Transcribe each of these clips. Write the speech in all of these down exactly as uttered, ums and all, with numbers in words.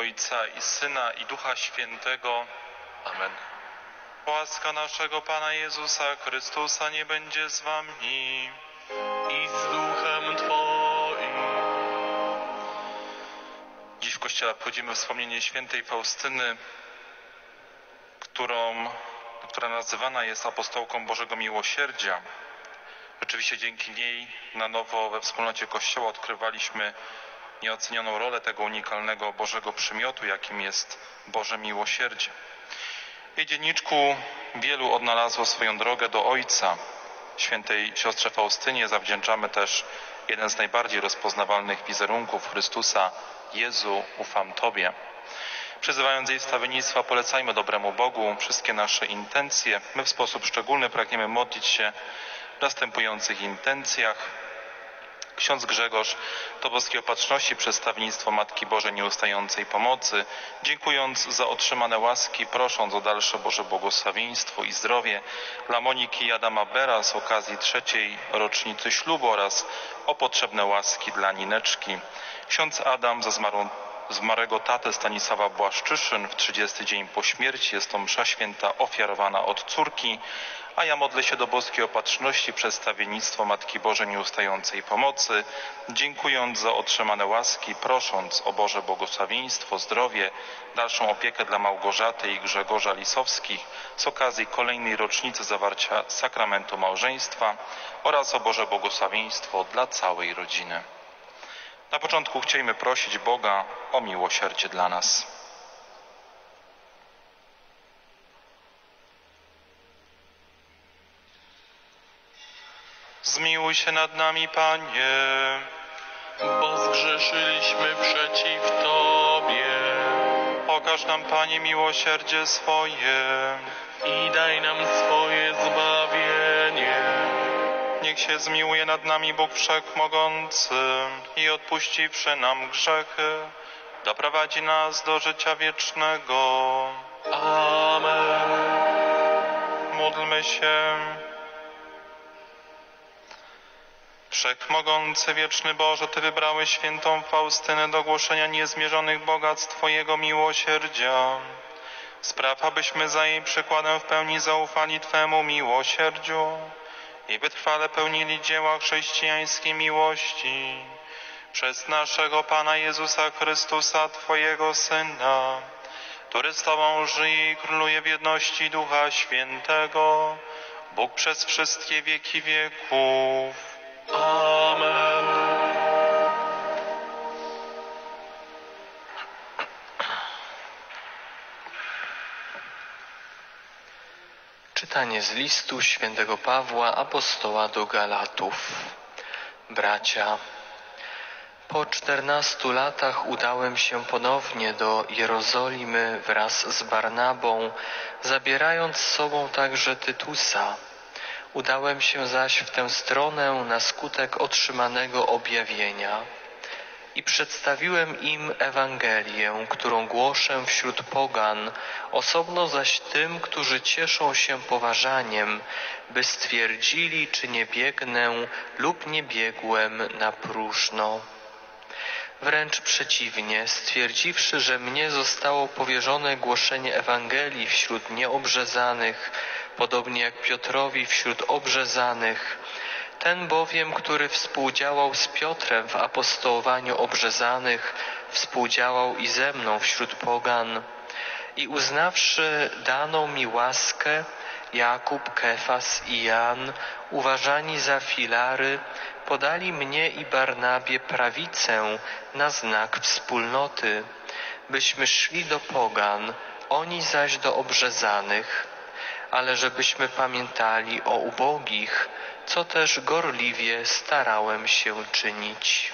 Ojca i Syna i Ducha Świętego. Amen. Łaska naszego Pana Jezusa Chrystusa nie będzie z wami. I z duchem Twoim. Dziś w Kościele obchodzimy wspomnienie świętej Faustyny, którą, która nazywana jest apostołką Bożego Miłosierdzia. Rzeczywiście dzięki niej na nowo we wspólnocie Kościoła odkrywaliśmy nieocenioną rolę tego unikalnego Bożego przymiotu, jakim jest Boże Miłosierdzie. W jej dzienniczku wielu odnalazło swoją drogę do Ojca. Świętej siostrze Faustynie zawdzięczamy też jeden z najbardziej rozpoznawalnych wizerunków Chrystusa: Jezu, ufam Tobie. Przyzywając jej wstawiennictwa, polecajmy dobremu Bogu wszystkie nasze intencje. My w sposób szczególny pragniemy modlić się w następujących intencjach. Ksiądz Grzegorz do Boskiej Opatrzności przez wstawiennictwo Matki Bożej Nieustającej Pomocy, dziękując za otrzymane łaski, prosząc o dalsze Boże błogosławieństwo i zdrowie dla Moniki i Adama Bera z okazji trzeciej rocznicy ślubu oraz o potrzebne łaski dla Nineczki. Ksiądz Adam za zmarłą zmarłego tatę Stanisława Błaszczyszyn w trzydziesty dzień po śmierci. Jest to msza święta ofiarowana od córki, a ja modlę się do Boskiej Opatrzności przez wstawiennictwo Matki Bożej Nieustającej Pomocy, dziękując za otrzymane łaski, prosząc o Boże błogosławieństwo, zdrowie, dalszą opiekę dla Małgorzaty i Grzegorza Lisowskich z okazji kolejnej rocznicy zawarcia sakramentu małżeństwa oraz o Boże błogosławieństwo dla całej rodziny. Na początku chcielibyśmy prosić Boga o miłosierdzie dla nas. Zmiłuj się nad nami, Panie, Bo zgrzeszyliśmy przeciw Tobie. okaż nam, Panie, miłosierdzie swoje. I daj nam swoje zbawienie. Niech się zmiłuje nad nami Bóg Wszechmogący i odpuściwszy nam grzechy, doprowadzi nas do życia wiecznego. Amen. Módlmy się. Wszechmogący, wieczny Boże, Ty wybrałeś świętą Faustynę do głoszenia niezmierzonych bogactw Twojego miłosierdzia. Spraw, abyśmy za jej przykładem w pełni zaufali Twemu miłosierdziu i wytrwale pełnili dzieła chrześcijańskiej miłości. Przez naszego Pana Jezusa Chrystusa, Twojego Syna, który z Tobą żyje i króluje w jedności Ducha Świętego, Bóg przez wszystkie wieki wieków. Amen. Czytanie z listu świętego Pawła apostoła do Galatów. Bracia, po czternastu latach udałem się ponownie do Jerozolimy wraz z Barnabą, zabierając z sobą także Tytusa. Udałem się zaś w tę stronę na skutek otrzymanego objawienia i przedstawiłem im Ewangelię, którą głoszę wśród pogan, osobno zaś tym, którzy cieszą się poważaniem, by stwierdzili, czy nie biegnę lub nie biegłem na próżno. Wręcz przeciwnie, stwierdziwszy, że mnie zostało powierzone głoszenie Ewangelii wśród nieobrzezanych, podobnie jak Piotrowi wśród obrzezanych, ten bowiem, który współdziałał z Piotrem w apostołowaniu obrzezanych, współdziałał i ze mną wśród pogan. I uznawszy daną mi łaskę, Jakub, Kefas i Jan, uważani za filary, podali mnie i Barnabie prawicę na znak wspólnoty, byśmy szli do pogan, oni zaś do obrzezanych, ale żebyśmy pamiętali o ubogich, co też gorliwie starałem się czynić.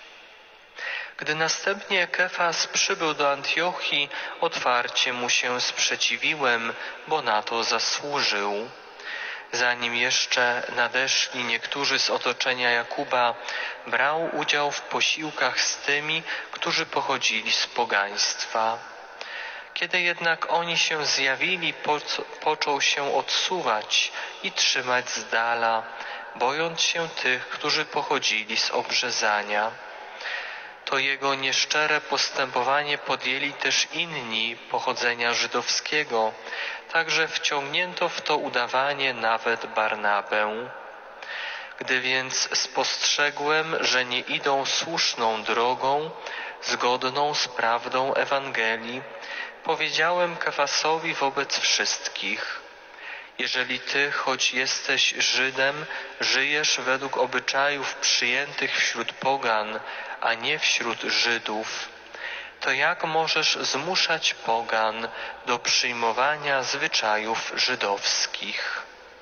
Gdy następnie Kefas przybył do Antiochii, otwarcie mu się sprzeciwiłem, bo na to zasłużył. Zanim jeszcze nadeszli niektórzy z otoczenia Jakuba, brał udział w posiłkach z tymi, którzy pochodzili z pogaństwa. Kiedy jednak oni się zjawili, po, począł się odsuwać i trzymać z dala, bojąc się tych, którzy pochodzili z obrzezania. To jego nieszczere postępowanie podjęli też inni pochodzenia żydowskiego, także wciągnięto w to udawanie nawet Barnabę. Gdy więc spostrzegłem, że nie idą słuszną drogą, zgodną z prawdą Ewangelii, powiedziałem Kefasowi wobec wszystkich: jeżeli ty, choć jesteś Żydem, żyjesz według obyczajów przyjętych wśród pogan, a nie wśród Żydów, to jak możesz zmuszać pogan do przyjmowania zwyczajów żydowskich?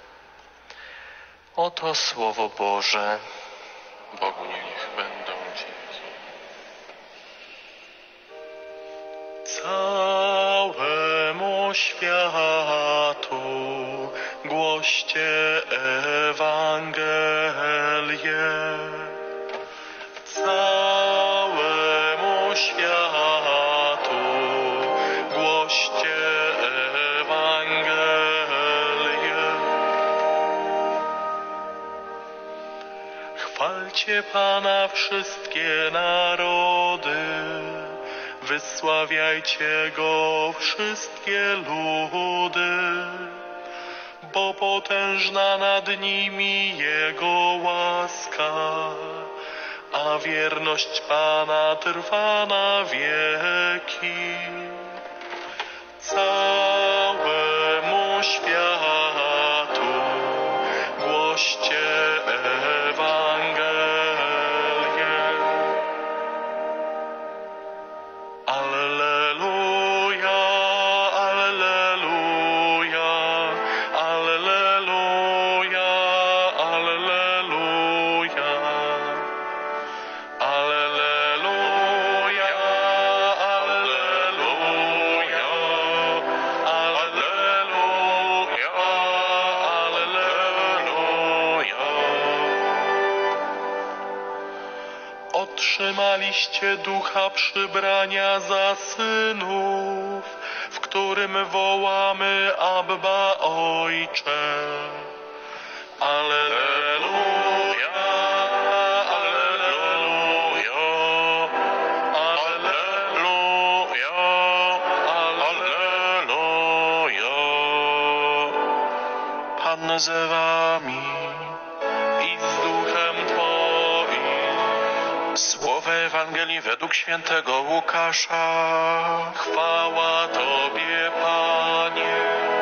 Oto Słowo Boże. Bogu niech będą dzięki. Całemu światu głoście Ewangelię. Całemu światu głoście Ewangelię. Chwalcie Pana wszystkie narody, wysławiajcie Go wszystkie ludy, bo potężna nad nimi Jego łaska, a wierność Pana trwa na wieki. Całemu światu głoście Ewangelię. Alleluja, alleluja, alleluja, alleluja. Alleluja, alleluja, alleluja, alleluja. Otrzymaliście ducha przybrania za synów, w którym wołamy Abba, Ojcze. Alleluja, alleluja, alleluja, alleluja. Pan z wami i z duchem Twoim. Słowo Ewangelii według świętego Łukasza. Chwała Tobie, Panie.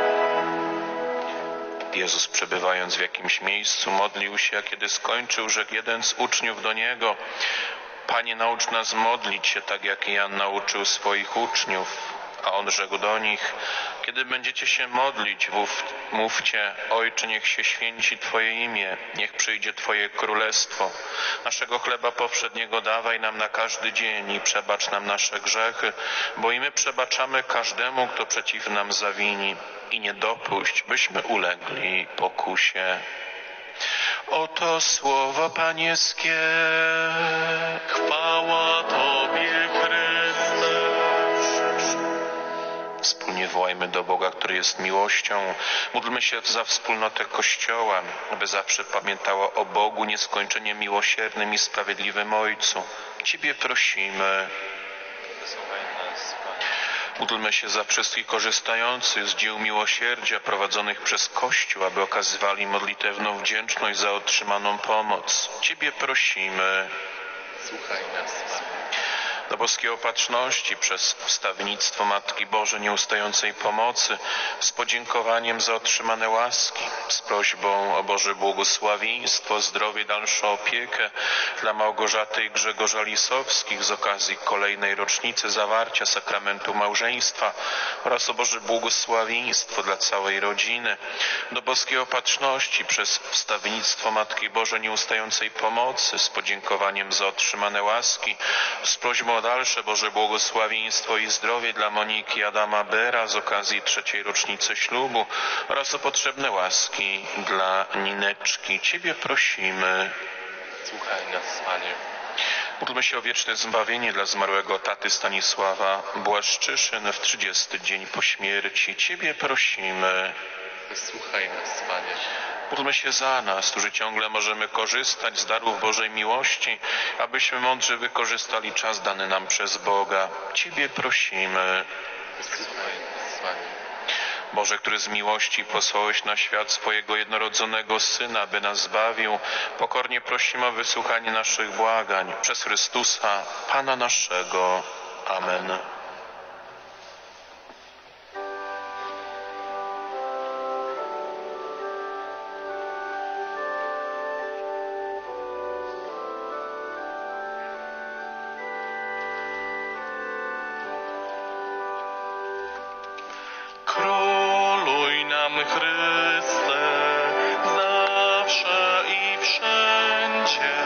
Jezus, przebywając w jakimś miejscu, modlił się, a kiedy skończył, rzekł jeden z uczniów do Niego: Panie, naucz nas modlić się, tak jak Jan nauczył swoich uczniów. A On rzekł do nich: kiedy będziecie się modlić, mówcie: Ojcze, niech się święci Twoje imię, niech przyjdzie Twoje królestwo. Naszego chleba powszedniego dawaj nam na każdy dzień i przebacz nam nasze grzechy, bo i my przebaczamy każdemu, kto przeciw nam zawini. I nie dopuść, byśmy ulegli pokusie. Oto słowo Pańskie. Chwała Tobie, Chryste. Wspólnie wołajmy do Boga, który jest miłością. Módlmy się za wspólnotę Kościoła, aby zawsze pamiętała o Bogu nieskończenie miłosiernym i sprawiedliwym Ojcu. Ciebie prosimy. Módlmy się za wszystkich korzystających z dzieł miłosierdzia prowadzonych przez Kościół, aby okazywali modlitewną wdzięczność za otrzymaną pomoc. Ciebie prosimy. Słuchaj nas, Panie. Do boskiej opatrzności przez wstawiennictwo Matki Bożej nieustającej pomocy, z podziękowaniem za otrzymane łaski, z prośbą o Boże błogosławieństwo, zdrowie i dalszą opiekę dla Małgorzaty i Grzegorza Lisowskich z okazji kolejnej rocznicy zawarcia sakramentu małżeństwa oraz o Boże błogosławieństwo dla całej rodziny. Do boskiej opatrzności przez wstawiennictwo Matki Bożej nieustającej pomocy, z podziękowaniem za otrzymane łaski, z prośbą o dalsze Boże błogosławieństwo i zdrowie dla Moniki i Adama Bera z okazji trzeciej rocznicy ślubu oraz o potrzebne łaski dla Nineczki. Ciebie prosimy. Słuchaj nas, Panie. Módlmy się o wieczne zbawienie dla zmarłego taty Stanisława Błaszczyszyn w trzydziesty dzień po śmierci. Ciebie prosimy. Wysłuchaj nas, Panie. Módlmy się za nas, którzy ciągle możemy korzystać z darów Bożej miłości, abyśmy mądrze wykorzystali czas dany nam przez Boga. Ciebie prosimy. Boże, który z miłości posłałeś na świat swojego jednorodzonego Syna, by nas zbawił, pokornie prosimy o wysłuchanie naszych błagań przez Chrystusa, Pana naszego. Amen. Króluj nam, Chryste, zawsze i wszędzie.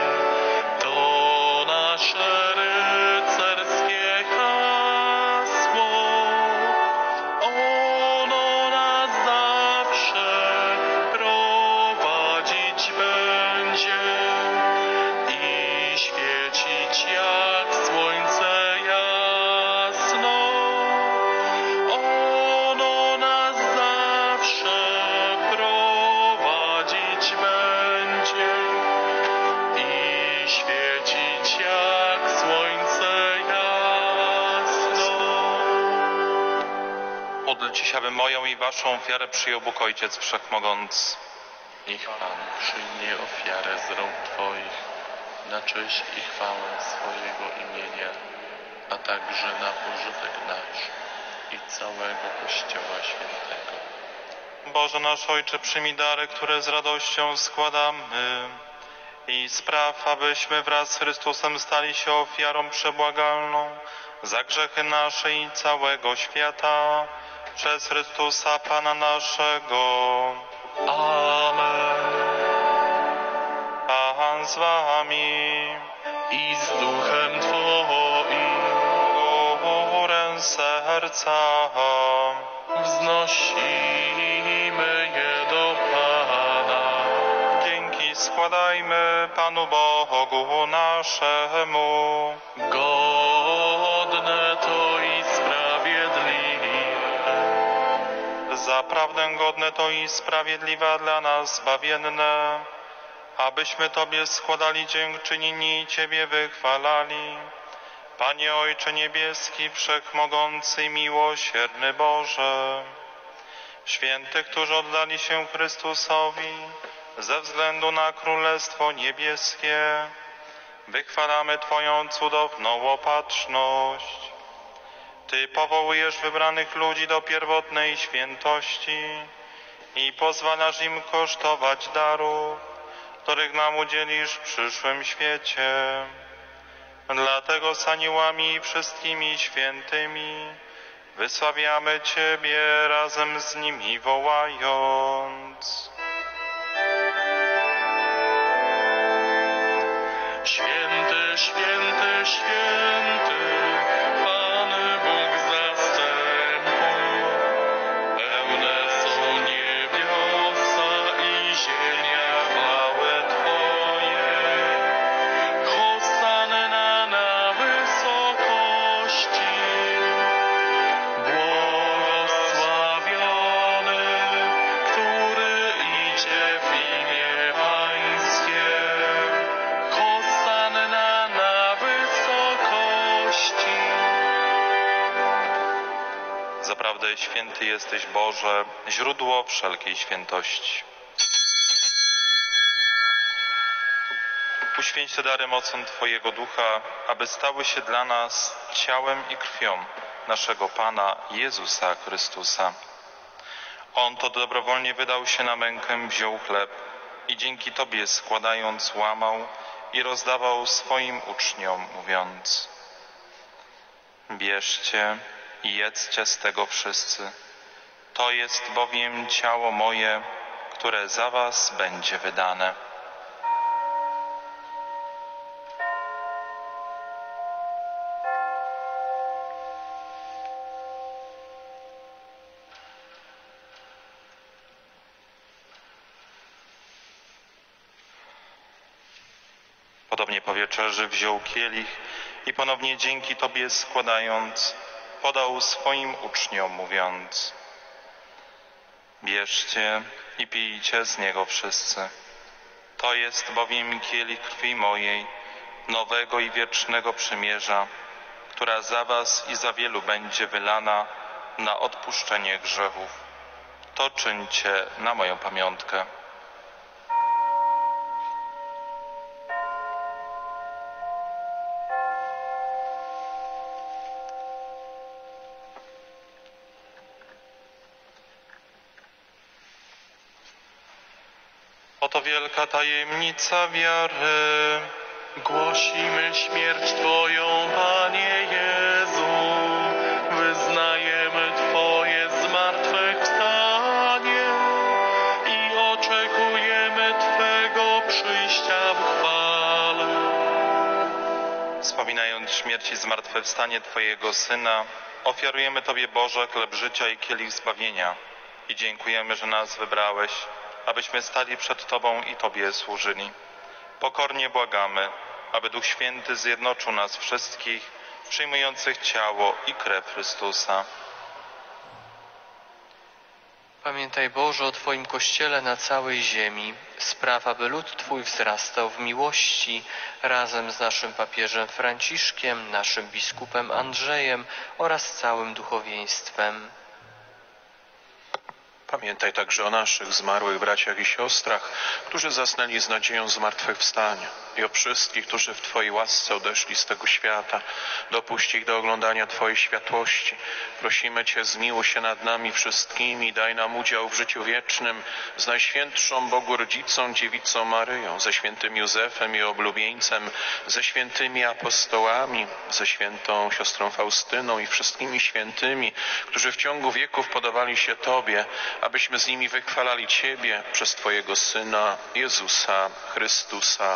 To nasze rycerskie hasło. Ono nas zawsze prowadzić będzie i świecić jak słońce jasno. Ono nas zawsze prowadzić będzie i świecić jak słońce jasno. Módlcie się, aby moją i waszą ofiarę przyjął Bóg Ojciec Wszechmogący. Niech Pan przyjmie ofiarę z rąk Twoich na cześć i chwałę swojego imienia, a także na pożytek nasz i całego Kościoła Świętego. Boże nasz Ojcze, przyjmij dary, które z radością składamy i spraw, abyśmy wraz z Chrystusem stali się ofiarą przebłagalną za grzechy nasze i całego świata, przez Chrystusa Pana naszego. Amen. Pan z wami, I z duchem Twoim górę serca, wznosimy je do Pana. dzięki składajmy Panu Bogu naszemu. Godne to i sprawiedliwe. Zaprawdę godne to i sprawiedliwe dla nas zbawienne, abyśmy Tobie składali dziękczynienie i Ciebie wychwalali. Panie Ojcze Niebieski, Wszechmogący i miłosierny Boże, świętych, którzy oddali się Chrystusowi ze względu na Królestwo Niebieskie, wychwalamy Twoją cudowną opatrzność. Ty powołujesz wybranych ludzi do pierwotnej świętości i pozwalasz im kosztować darów, których nam udzielisz w przyszłym świecie. Dlatego z aniołami i wszystkimi świętymi wysławiamy Ciebie razem z nimi wołając. Święty, święty, święty, Pan Bóg zastępów. Pełne są niebiosa i ziemia chwały Twojej. Hosanna na wysokości. Błogosławiony, który idzie w imię Pańskie. Hosanna na wysokości. Zaprawdę święty jesteś, Boże, źródło wszelkiej świętości. Uświęć te dary mocą Twojego Ducha, aby stały się dla nas ciałem i krwią naszego Pana Jezusa Chrystusa. On to dobrowolnie wydał się na mękę, wziął chleb i dzięki Tobie składając łamał i rozdawał swoim uczniom, mówiąc: bierzcie i jedzcie z tego wszyscy. To jest bowiem ciało moje, które za was będzie wydane. Podobnie po wieczerzy wziął kielich i ponownie dzięki Tobie składając, podał swoim uczniom, mówiąc: bierzcie i pijcie z niego wszyscy. To jest bowiem kielich krwi mojej, nowego i wiecznego przymierza, która za was i za wielu będzie wylana na odpuszczenie grzechów. To czyńcie na moją pamiątkę. Oto wielka tajemnica wiary. Głosimy śmierć Twoją, Panie Jezu, wyznajemy Twoje zmartwychwstanie i oczekujemy Twego przyjścia w chwale. Wspominając śmierć i zmartwychwstanie Twojego Syna, ofiarujemy Tobie, Boże, chleb życia i kielich zbawienia i dziękujemy, że nas wybrałeś, abyśmy stali przed Tobą i Tobie służyli. Pokornie błagamy, aby Duch Święty zjednoczył nas wszystkich, przyjmujących ciało i krew Chrystusa. Pamiętaj, Boże, o Twoim Kościele na całej ziemi. Spraw, aby lud Twój wzrastał w miłości razem z naszym papieżem Franciszkiem, naszym biskupem Andrzejem oraz całym duchowieństwem. Pamiętaj także o naszych zmarłych braciach i siostrach, którzy zasnęli z nadzieją zmartwychwstania, i o wszystkich, którzy w Twojej łasce odeszli z tego świata. Dopuść ich do oglądania Twojej światłości. Prosimy Cię, zmiłuj się nad nami wszystkimi, daj nam udział w życiu wiecznym z Najświętszą Bogu Rodzicą, Dziewicą Maryją, ze świętym Józefem i oblubieńcem, ze świętymi apostołami, ze świętą siostrą Faustyną i wszystkimi świętymi, którzy w ciągu wieków podobali się Tobie, abyśmy z nimi wychwalali Ciebie przez Twojego Syna, Jezusa Chrystusa.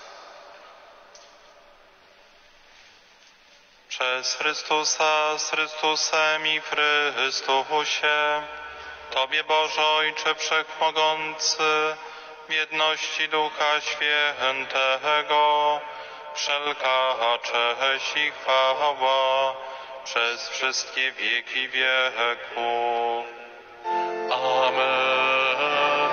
Przez Chrystusa, z Chrystusem i w Chrystusie, Tobie, Boże Ojcze Wszechmogący, w jedności Ducha Świętego, wszelka cześć i chwała przez wszystkie wieki wieków. Amen.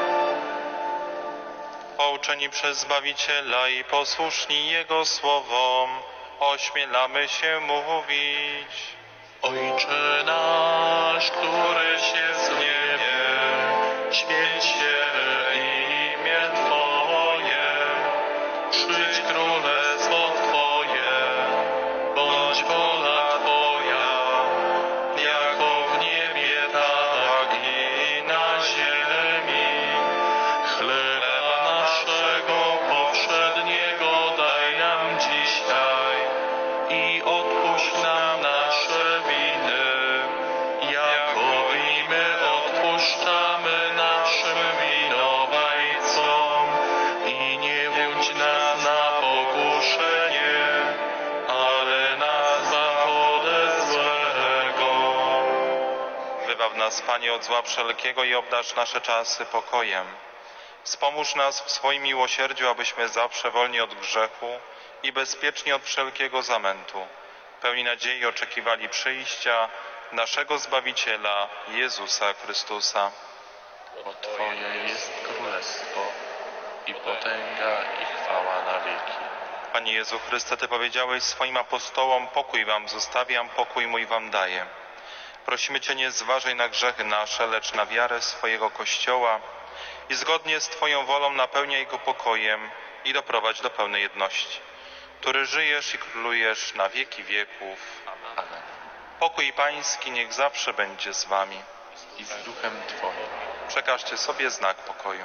Pouczeni przez Zbawiciela i posłuszni Jego słowom, ośmielamy się mówić: Ojcze nasz, któryś jest w niebie, święć się imię Twoje, przyjdź królestwo Twoje, bądź wola Twoja, jako w niebie, tak i na ziemi. Chleba naszego powszedniego daj nam dzisiaj i odpuść nam nasze winy, jako i my odpuszczamy naszym winowajcom. I nie wódź nas na pokuszenie, ale nas zbaw ode złego. Wybaw nas, Panie, od zła wszelkiego i obdarz nasze czasy pokojem. Wspomóż nas w swoim miłosierdziu, abyśmy zawsze wolni od grzechu i bezpieczni od wszelkiego zamętu, pełni nadziei oczekiwali przyjścia naszego Zbawiciela, Jezusa Chrystusa. Bo Twoje jest królestwo i potęga i chwała na wieki. Panie Jezu Chryste, Ty powiedziałeś swoim apostołom: pokój wam zostawiam, pokój mój wam daję. Prosimy Cię, nie zważaj na grzechy nasze, lecz na wiarę swojego Kościoła i zgodnie z Twoją wolą napełniaj go pokojem i doprowadź do pełnej jedności, który żyjesz i królujesz na wieki wieków. Amen. Pokój Pański niech zawsze będzie z wami. I z duchem Twoim. Przekażcie sobie znak pokoju.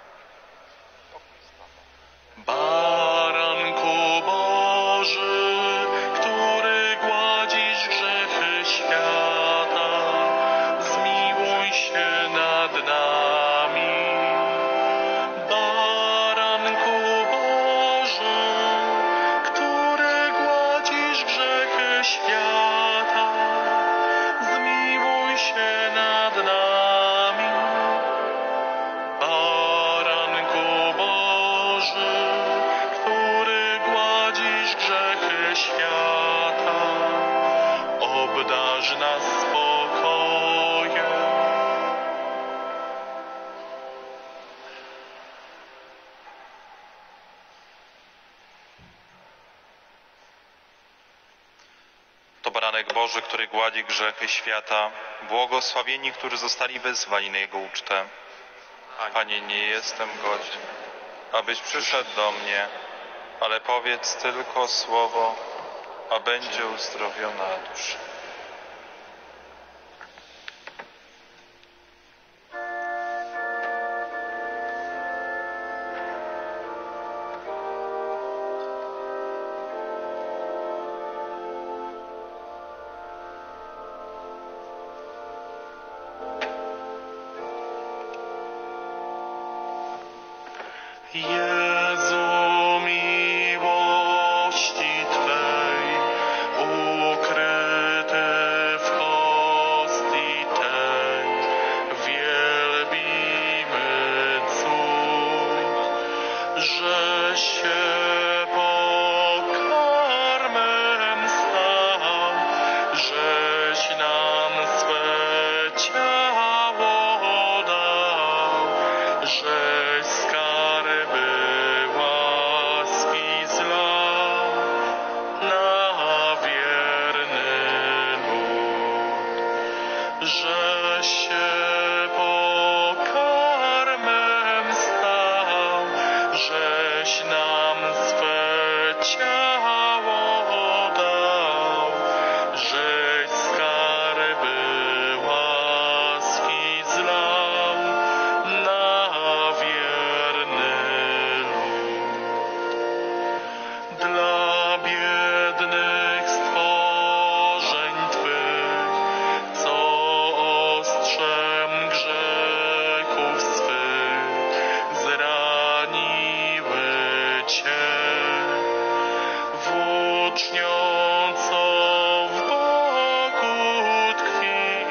Baranku Boży, który gładzisz grzechy świata, zmiłuj się nad nami. Baranku Boży, który gładzisz grzechy świata, zmiłuj się nad nami. Baranku Boży, który gładzisz grzechy świata, obdarz nas spokojem. baranek Boży, który gładzi grzechy świata, błogosławieni, którzy zostali wezwani na Jego ucztę. Panie, nie jestem godzien, abyś przyszedł do mnie, ale powiedz tylko słowo, a będzie uzdrowiona dusza. Jezu, miłości Twej, ukryty w hostii tej, wielbimy cud, że się pokarmem stał, żeś nam swe ciało dał, żeś skarby łaski zlał na wierny lud, że się pokarmem stał, żeś nam swe ciało dał, żeś skarby łaski zlał na wierny lud. Dla biednych stworzeń Twych, co ostrzem grzechów swych zraniły Cię, włócznią, co w boku tkwi,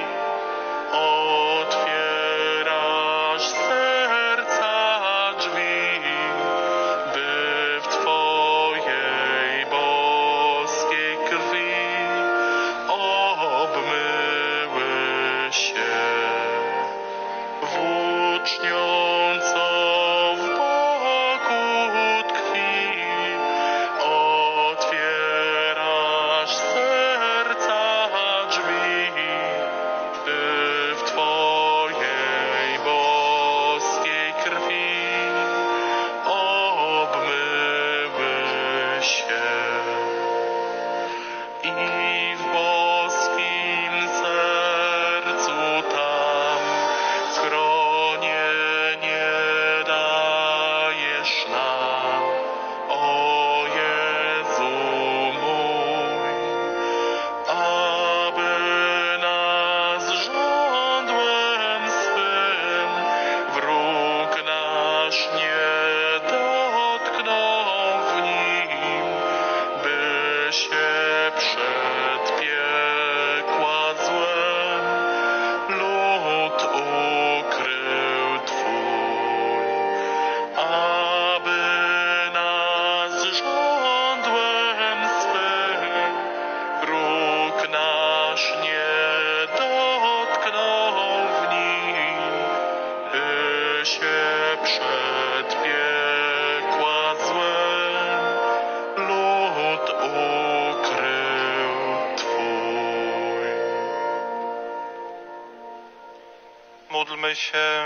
otwierasz serca drzwi, by w Twojej boskiej krwi obmyły się. Włócznią, co w boku tkwi, otwierasz serca drzwi, by w Twojej boskiej krwi obmyły się. I w boskim sercu tam schronienie dajesz nam, o Jezu mój, aby nas żądłem swym wróg nasz nie dotknął w nim, by się przed piekła złem lud ukrył Twój, aby nas żądłem swym wróg nasz nie dotknął w nim, by się przed piekła złem lud ukrył Twój. Módlmy się.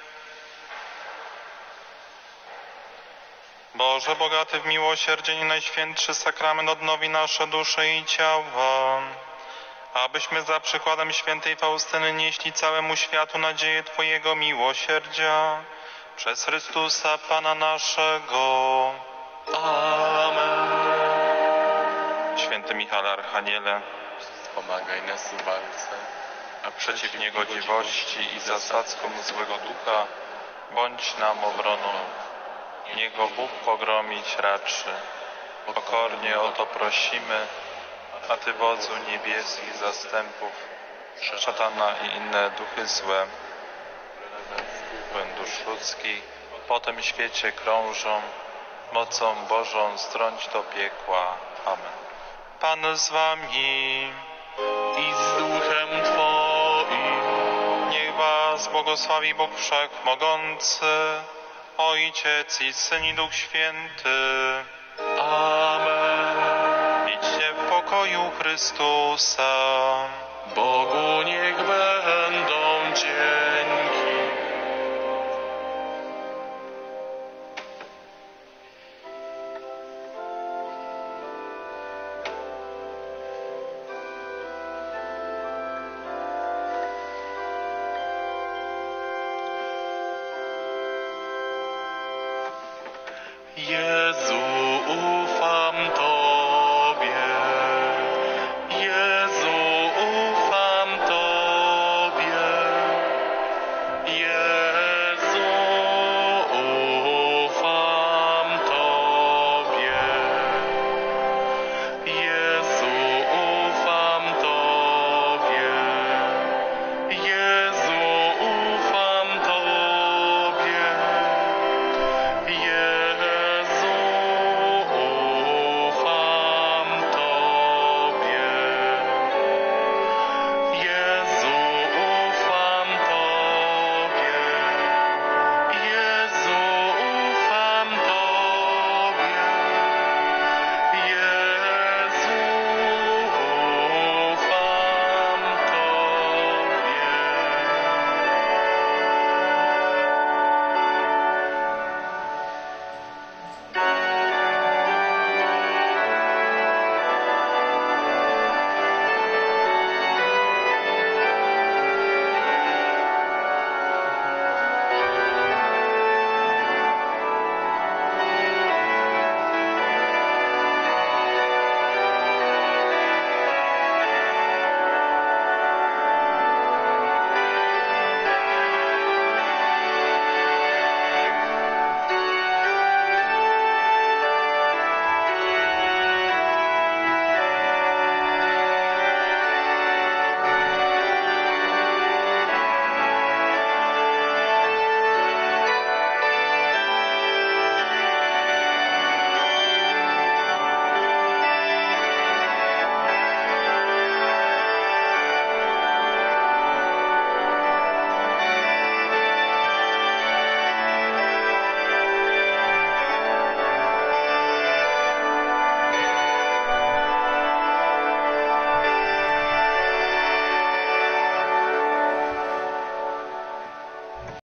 Boże, bogaty w miłosierdzie i najświętszy sakrament odnowi nasze dusze i ciała, abyśmy za przykładem świętej Faustyny nieśli całemu światu nadzieję Twojego miłosierdzia. Przez Chrystusa Pana naszego. Amen. Święty Michale Archaniele, Pomagaj nas w walce, a przeciw niegodziwości i zasadzkom złego ducha bądź nam obroną. Niech go Bóg pogromić raczy. Pokornie o to prosimy, a Ty, wodzu niebieskich zastępów, szatana i inne duchy złe, duch ludzkich, po tym świecie krążą, mocą Bożą strąć do piekła. Amen. Pan z Wami i z duchem Twoim. Niech Was błogosławi Bóg Wszechmogący, Ojciec i Syn i Duch Święty. Amen. Idźcie w pokoju. pokoju Chrystusa. Bogu niech będą dzięki.